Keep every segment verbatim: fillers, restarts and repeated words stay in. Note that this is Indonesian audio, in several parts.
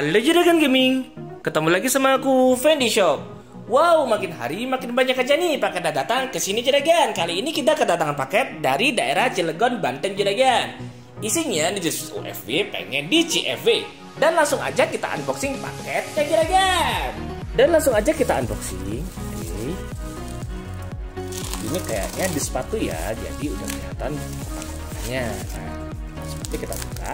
Halo Juragan Gaming, ketemu lagi sama aku Fendi Shop. Wow, makin hari makin banyak aja nih paket datang ke sini Juragan. Kali ini kita kedatangan paket dari daerah Cilegon, Banten Juragan. Isinya nih just U F W pengen di C F W. Dan langsung aja kita unboxing paketnya Juragan. Dan langsung aja kita unboxing. Oke. Ini kayaknya di sepatu ya, jadi udah kelihatan kotak-kotaknya. Nah, seperti kita buka.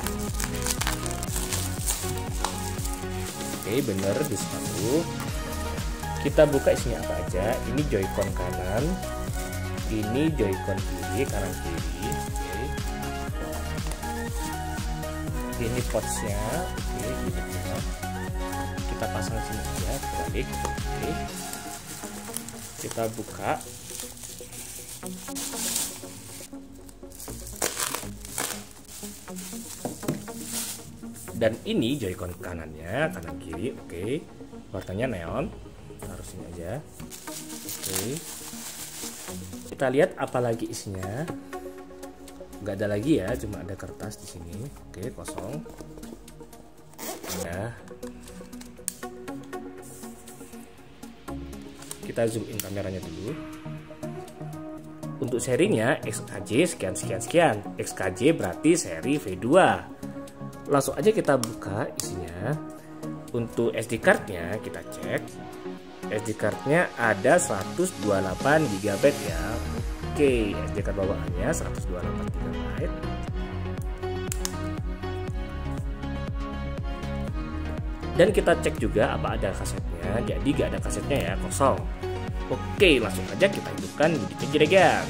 Oke, bener di sepatu. Kita buka isinya apa aja. Ini joycon kanan, ini joycon kiri, kanan kiri. Oke. Ini pouchnya. Oke, gitu. Kita pasang sini aja, balik. Oke. Kita buka. Dan ini joycon kanannya, kanan kiri, oke. Okay. Warnanya neon, taruh sini aja. Oke. Okay. Kita lihat apa lagi isinya. Nggak ada lagi ya, cuma ada kertas di sini. Oke, okay, kosong. Ya. Kita zoom in kameranya dulu. Untuk serinya X K J sekian sekian sekian. X K J berarti seri V dua. Langsung aja kita buka isinya. Untuk S D cardnya kita cek. S D cardnya ada seratus dua puluh delapan giga byte ya. Oke, S D card bawaannya seratus dua puluh delapan giga byte. Dan kita cek juga apa ada kasetnya. Jadi gak ada kasetnya ya, kosong. Oke, langsung aja kita hidupkan unitnya Juragan.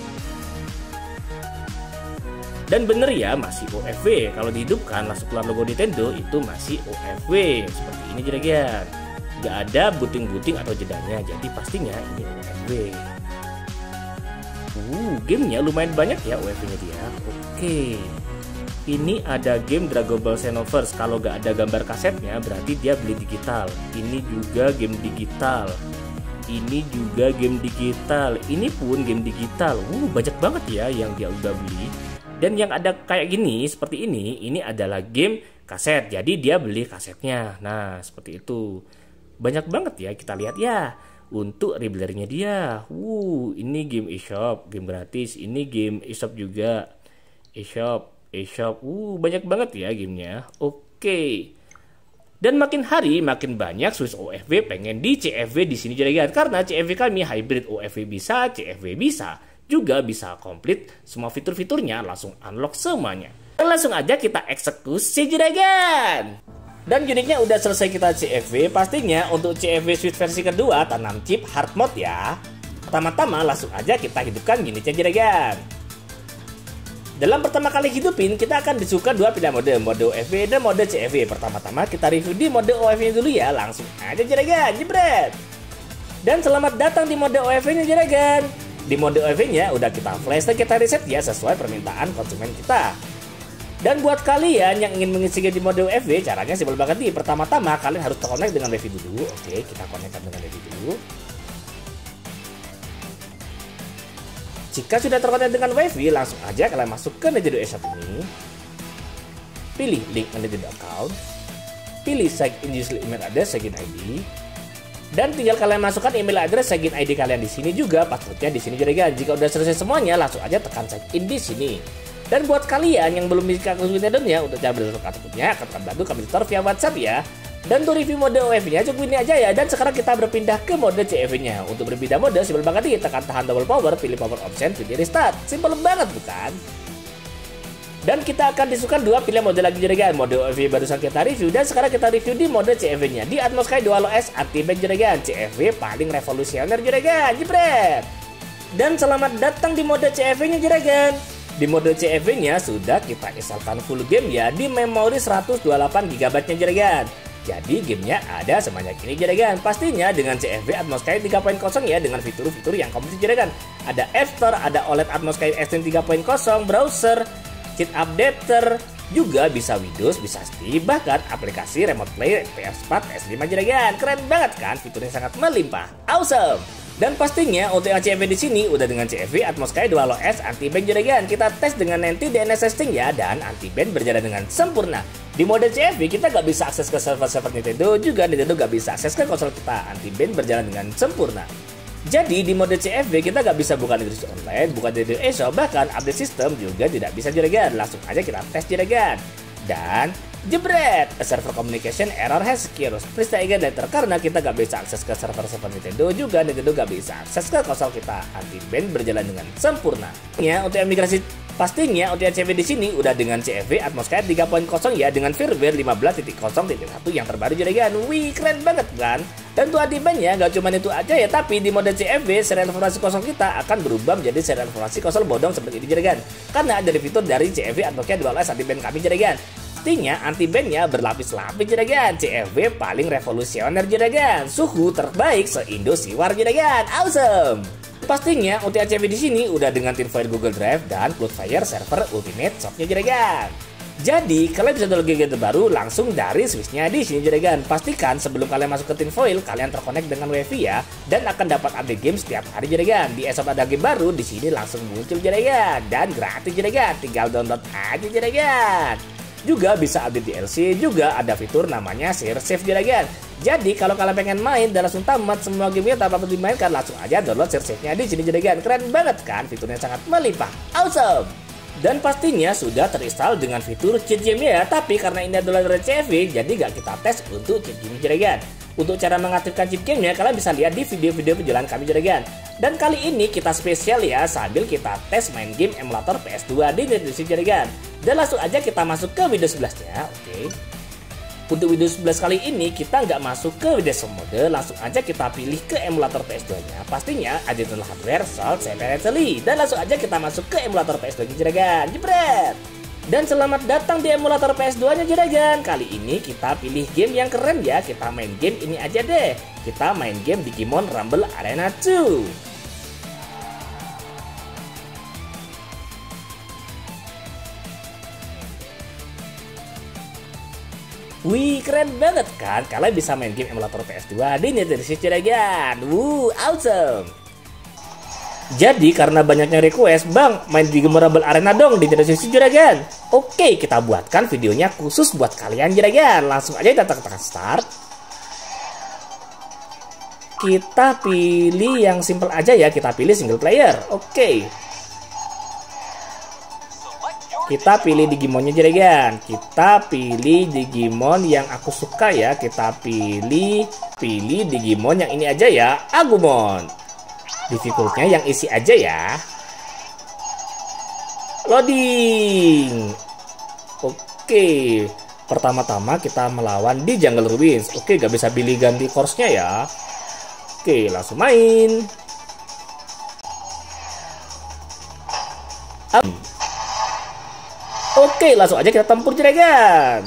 Dan bener ya, masih O F W. Kalau dihidupkan langsung keluar logo Nintendo, itu masih O F W. Seperti ini Juragan. Gak ada buting-buting atau jedanya, jadi pastinya ini O F W. Uh, gamenya lumayan banyak ya O F W-nya dia. Oke. Ini ada game Dragon Ball Xenoverse. Kalau gak ada gambar kasetnya, berarti dia beli digital. Ini juga game digital. Ini juga game digital. Ini pun game digital. Uh, banyak banget ya yang dia udah beli. Dan yang ada kayak gini, seperti ini, ini adalah game kaset. Jadi dia beli kasetnya. Nah, seperti itu. Banyak banget ya, kita lihat ya. Untuk rebelernya dia. Wuh, ini game eShop, game gratis. Ini game eShop juga. eShop, eShop. Wuh, banyak banget ya gamenya. Oke. Dan makin hari makin banyak Swiss O F W pengen di C F W di sini Juragan. Karena C F W kami hybrid O F W bisa, C F W bisa. Juga bisa komplit semua fitur-fiturnya, langsung unlock semuanya. Dan langsung aja kita eksekusi Juragan. Dan unitnya udah selesai kita C F W. Pastinya untuk C F W Switch versi kedua tanam chip hard mode ya. Pertama-tama langsung aja kita hidupkan unitnya Juragan. Dalam pertama kali hidupin kita akan disuka dua pilihan mode, mode O F W dan mode C F W. Pertama-tama kita review di mode O F W dulu ya. Langsung aja Juragan, jebret. Dan selamat datang di mode O F W-nya Juragan. Di mode O F W-nya udah kita flash dan kita reset ya sesuai permintaan konsumen kita. Dan buat kalian yang ingin mengisi game di mode O F W, caranya simpel banget nih. Pertama-tama kalian harus terkonek dengan Wi-Fi dulu. Oke, kita konekkan dengan Wi-Fi dulu. Jika sudah terkonek dengan Wi-Fi, langsung aja kalian masuk ke Nintendo eShop ini. Pilih link Nintendo account. Pilih sign in user email address, sign in I D. Dan tinggal kalian masukkan email address sign in I D kalian di sini juga, passwordnya di sini Juragan. Jika udah selesai semuanya, langsung aja tekan sign in di sini. Dan buat kalian yang belum bisa akun Nintendo-nya, untuk cara berdasarkan kartunya, akan bantu kami tutor via WhatsApp ya. Dan untuk review mode O F W-nya cukup ini aja ya. Dan sekarang kita berpindah ke mode C F W-nya. Untuk berpindah mode, simpel banget nih, tekan tahan double power, pilih power option, pilih restart. Simpel banget bukan? Dan kita akan disukan dua pilihan mode lagi Juragan. Mode O F W barusan kita review, dan sekarang kita review di mode C F W-nya. Di Atmos Sky Dual O S anti-ban Juragan. C F W paling revolusioner Juragan, jebret. Dan selamat datang di mode C F W-nya Juragan. Di mode C F W-nya sudah kita instalkan full game ya di memori seratus dua puluh delapan giga byte-nya Juragan. Jadi gamenya ada sebanyak ini Juragan. Pastinya dengan C F W Atmos Sky tiga titik nol ya, dengan fitur-fitur yang komplit Juragan. Ada App Store, ada O L E D Atmos Sky Extreme tiga titik nol, browser, cheat updater, juga bisa Windows, bisa Steam, bahkan aplikasi remote play P S empat, P S lima Juragan. Keren banget kan, fiturnya sangat melimpah. Awesome. Dan pastinya untuk yang C F W di sini udah dengan C F W Atmos Sky Dual O S anti-ban Juragan. Kita tes dengan nanti D N S testing ya, dan anti-ban berjalan dengan sempurna. Di mode C F V kita nggak bisa akses ke server-server Nintendo, juga Nintendo nggak bisa akses ke konsol kita. Anti-ban berjalan dengan sempurna. Jadi di mode C F V kita nggak bisa buka Nintendo Switch Online, buka Nintendo eShop, bahkan update sistem juga tidak bisa juragan. Langsung aja kita tes juragan. Dan jebret, a server communication error has occurred. Please try again later, karena kita nggak bisa akses ke server-server Nintendo, juga Nintendo nggak bisa akses ke konsol kita. Anti-ban berjalan dengan sempurna. Ya, untuk yang migrasi pastinya O T C V di sini udah dengan C F V Atmoscape tiga titik nol ya, dengan firmware lima belas titik nol titik satu yang terbaru juragan. Wih, keren banget kan? Dan tuh anti-ban-nya nggak cuma itu aja ya, tapi di mode C F V serial informasi konsol kita akan berubah menjadi serial informasi konsol bodong seperti ini juragan. Karena ada fitur dari C F V Atmoscape dua belas anti-ban kami juragan. Pastinya anti-ban-nya berlapis-lapis juragan. C F V paling revolusioner juragan. Suhu terbaik se-Indo Siwar juragan. Awesome. Pastinya O T C V di sini udah dengan tinfoil Google Drive dan Cloudflare server Ultimate Shop-nya juragan. Jadi kalian bisa download game terbaru langsung dari Switch-nya di sini juragan. Pastikan sebelum kalian masuk ke tinfoil kalian terkonek dengan WiFi ya, dan akan dapat update game setiap hari juragan. Di eShop ada game baru, di sini langsung muncul juragan dan gratis juragan. Tinggal download aja juragan. Juga bisa update D L C, juga ada fitur namanya share save juragan. Jadi kalau kalian pengen main dan langsung tamat semua gamenya tanpa perlu dimainkan, langsung aja download share save-nya di sini juragan. Keren banget kan? Fiturnya sangat melimpah. Awesome. Dan pastinya sudah terinstall dengan fitur cheat game-nya, tapi karena ini adalah dari C F V, jadi nggak kita tes untuk cheat game juragan. Untuk cara mengaktifkan cheat game-nya, kalian bisa lihat di video-video perjalanan kami juragan. Dan kali ini kita spesial ya, sambil kita tes main game emulator P S dua di Nintendo Switch juragan. Dan langsung aja kita masuk ke Windows sebelas-nya, oke. Okay. Untuk Windows sebelas kali ini kita nggak masuk ke Windows mode, langsung aja kita pilih ke emulator P S dua-nya. Pastinya additional hardware sold separately. Dan langsung aja kita masuk ke emulator P S dua-nya juragan. Jebret! Dan selamat datang di emulator P S dua-nya juragan. Kali ini kita pilih game yang keren ya. Kita main game ini aja deh. Kita main game Digimon Rumble Arena dua. Wih, keren banget kan? Kalian bisa main game emulator P S dua di Nintendo Switch juragan. Wuh, awesome. Jadi karena banyaknya request, Bang, main Digimon Rumble Arena dong di Nintendo Switch juragan. Oke, kita buatkan videonya khusus buat kalian juragan. Langsung aja kita tekan start. Kita pilih yang simple aja ya, kita pilih single player. Oke. Kita pilih Digimonnya juragan. Kita pilih Digimon yang aku suka ya. Kita pilih pilih Digimon yang ini aja ya, Agumon. Difficultnya yang isi aja ya. Loading. Oke. Pertama-tama kita melawan di Jungle Ruins. Oke, gak bisa pilih ganti course-nya ya. Oke, langsung main. Oke, langsung aja kita tempur juragan.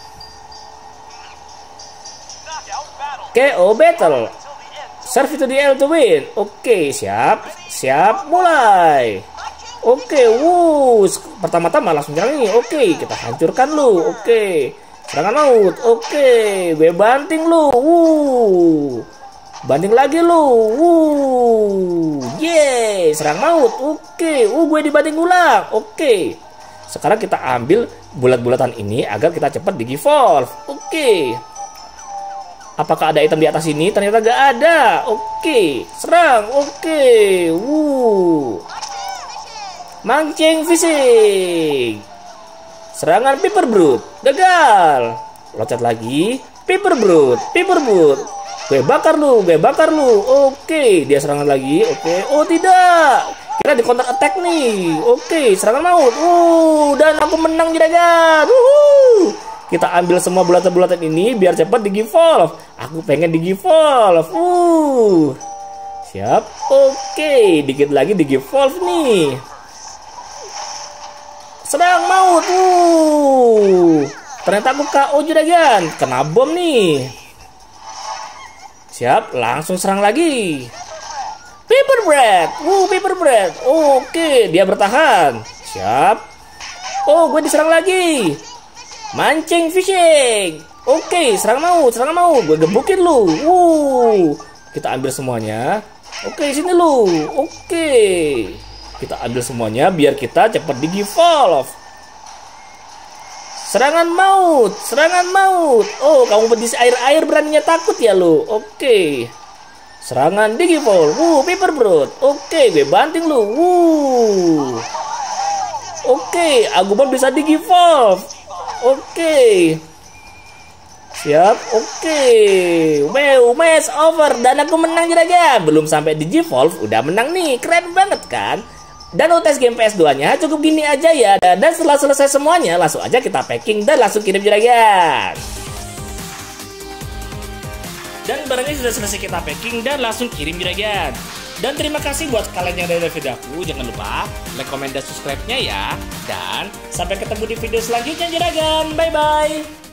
K O battle. Serve to the L to win. Oke, siap. Siap, mulai. Oke, wuh. Pertama-tama langsung jalan nih. Oke, kita hancurkan lu. Oke. Serangan maut. Oke, gue banting lu. Wuh. Banting lagi lu. Wuh. Yeay, serang maut. Oke. Uh, gue dibanting ulang. Oke. Sekarang kita ambil bulat-bulatan ini agar kita cepat digivolve. Oke. Apakah ada item di atas ini? Ternyata gak ada. Oke. Serang. Oke. Wuh. Mancing fishing. Serangan Piper Brood. Gagal. Loncat lagi. Piper Brood. Piper Brood. Gue bakar lu. Gue bakar lu. Oke. Dia serangan lagi. Oke. Oh tidak. Kita di counter attack nih. Oke, serangan maut. Uh, dan aku menang juragan. Uhuh. Kita ambil semua bulatan-bulatan ini biar cepat digivolve. Aku pengen digivolve. Uh. Siap. Oke, dikit lagi digivolve nih. Serang maut. Uh. Ternyata aku K O juragan. Kena bom nih. Siap, langsung serang lagi. Paper bread. Wuh, paper bread. Oh, oke, okay. Dia bertahan. Siap. Oh, gue diserang lagi. Mancing fishing. Oke, okay. Serang maut, serang maut. Gue gebukin lu. Wuh. Kita ambil semuanya. Oke, okay, sini lu. Oke. Okay. Kita ambil semuanya biar kita cepat digivolve. Serangan maut, serangan maut. Oh, kamu pedis air-air beraninya takut ya lu. Oke. Serangan Digivolve. Wuh, Paper Bro. Oke, gue banting lu. Wuh. Oke, Agumon bisa Digivolve. Oke. Siap. Oke. Wow, match over dan aku menang juragan. Belum sampai Digivolve udah menang nih. Keren banget kan? Dan untuk tes game P S dua nya cukup gini aja ya. Dan setelah selesai semuanya langsung aja kita packing dan langsung kirim juragan. Dan barangnya sudah selesai kita packing dan langsung kirim juragan. Dan terima kasih buat kalian yang dari video aku. Jangan lupa like, comment, dan subscribe-nya ya. Dan sampai ketemu di video selanjutnya juragan. Bye bye.